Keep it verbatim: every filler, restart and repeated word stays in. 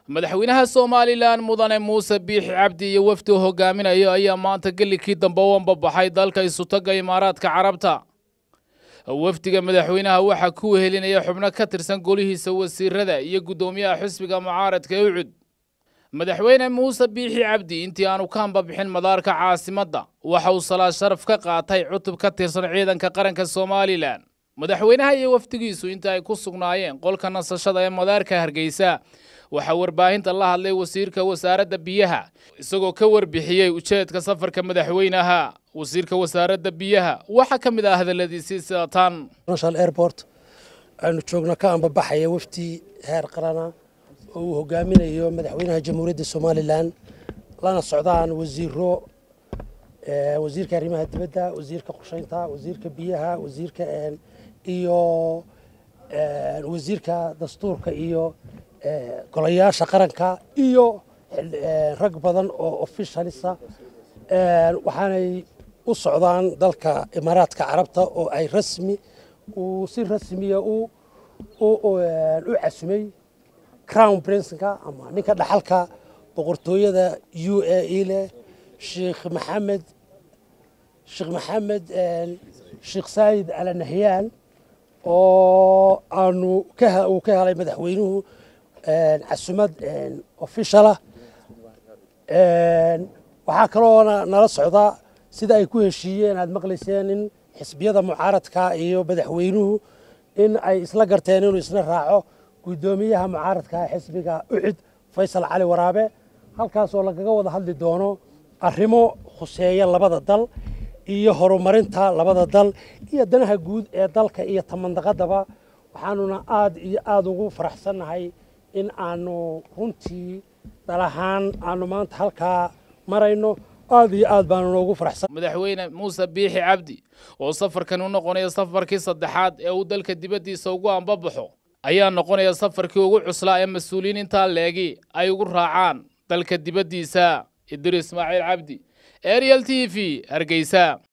madaxweynaha Soomaaliland mudane Muuse Biixi Cabdi iyo wafdi hogaaminayo ayaa maanta galikii dambe u ambabaxay dalka Isutaga Imaaraadka Carabta. wafdiga madaxweynaha waxa ku wehelinaya xubno ka tirsan golihiisa wasiirada iyo gudoomiyaha xisbiga mucaaradka ee Ucud. madaxweyne Muuse Biixi Cabdi intii aanu ka ambabixin madaarka caasimadda waxa uu salaad sharaf ka qaatay cutub ka tirsan ciidanka qaranka Soomaaliland. madaxweynaha iyo wafdigiisu inta ay ku sugnaayeen qolka nasashada ee madaarka Hargeysa waxa warbaahinta la hadlay wasiirka wasaaradda biyaha isagoo ka warbixiyay ujeedka safarka madaxweynaha. wasiirka wasaaradda biyaha waxa ka mid ah hadaladiisii sidatan National Airport aanu joogna ka ambabaxaya wafdi heer qarana oo uu hogaaminayo madaxweynaha Jamhuuriyadda Soomaaliland lana socdaan wasiiro ee wasiirka arrimaha dibadda, wasiirka qorsheynta, wasiirka biyaha, wasiirka iyo ee wasiirka dastuurka iyo ee golayaasha qaranka iyo rag badan oo officialisa ee waxaanay u socdaan dalka Imaaraadka Carabta oo ay rasmi uu si rasmiya u u u casumay Crown Prince-ka ama ninka dhaxalka boqortooyada U A E leh Sheikh Mohammed Sheikh Mohammed Sheikh Said Al Nahyan oo aanu ka uu ka helay madaxweynuhu casumad official ah waxa kaloo nala socda sida ay ku heshiiyeen aad maqlayseen in xisbiyada mucaaradka iyo madaxweynuhu in ay isla garteen inuu isna raaco gudoomiyaha mucaaradka xisbiga Ucud Faysal Cali Waraabe halkaas oo lagaga wada hadli doono arrimo khuseeya labada dal iyo horumarinta labada dal iyo danaha guud ee dalka iyo tamandaqadaba waxaanuna aad iyo aad ugu faraxsanahay in aanu runtii dalahaan aanu maanta halkaa marayno aad iyo aad baan ugu faraxsan. madaxweyne Muuse Biixi Cabdi oo safarkan u noqonaya safarkii saddexaad ee uu dalka dibadiisa ugu ambabaxo ayaa noqonaya safarkii ugu cuslaa ee mas'uuliyiinta leegi ay ugu raacaan dalka dibadiisa. Idris Ismaaciil Cabdi, Ariel T V, Hargeysa.